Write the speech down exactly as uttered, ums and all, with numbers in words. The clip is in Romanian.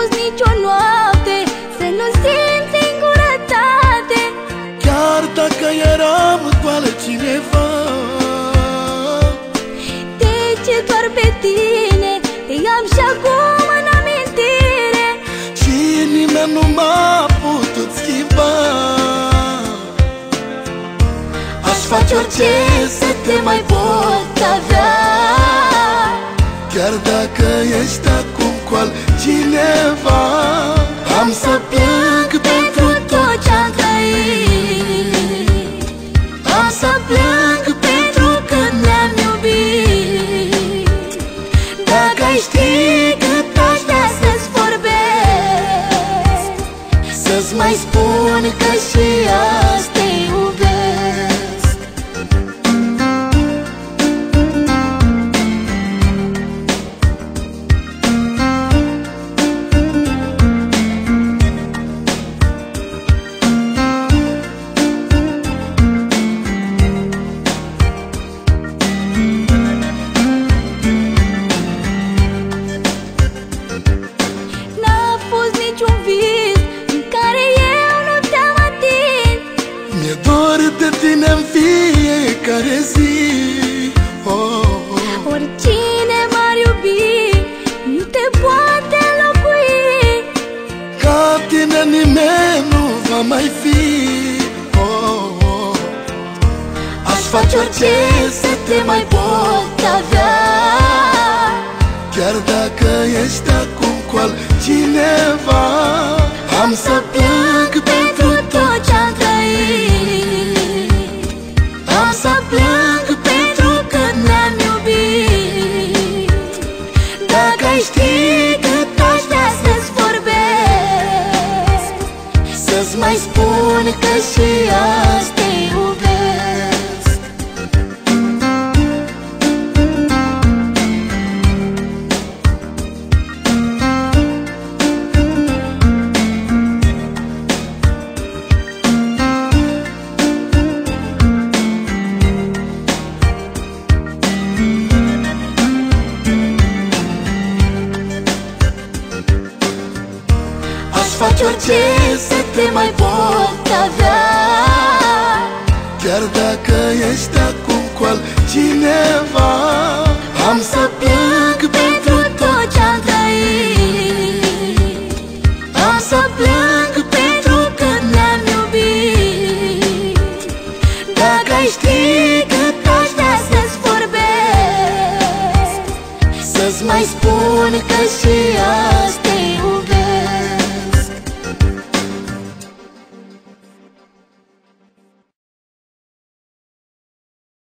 fost nicio noapte să nu simt singurătate. Chiar dacă eram cu altcineva, de ce doar pe tine te am și acum în amintire? și nimeni nu m-a putut schimba. Aș face orice să te mai pot avea, chiar dacă ești acum cu altcineva. Am să plâng pentru tot ce-am trăit, am să plâng pentru când ne-am iubit. Dacă ai ști cât aș vrea să-ți vorbesc, să-ți mai spun că și azi te iubesc. Niciun vis în care eu nu te-am atins. Mi-e dor de tine în fiecare zi. oh, oh. Oricine m-ar iubi nu te poate înlocui. Ca tine nimeni nu va mai fi. oh, oh. Aș face orice să te mai pot avea, chiar dacă ești acum cu altcineva. Am să plâng pentru tot ce-am trăit, am să plâng pentru când ne-am iubit. Dacă ai ști cât aș vrea să-ți vorbesc, să-ți mai spun că și azi te iubesc. Aș face orice să te mai pot avea, chiar dacă ești acum cu altcineva. Am să plâng pentru tot ce-am trăit, am să plâng pentru când ne-am iubit. Dacă ai ști cât aș vrea să-ți vorbesc, să-ți mai spun că și azi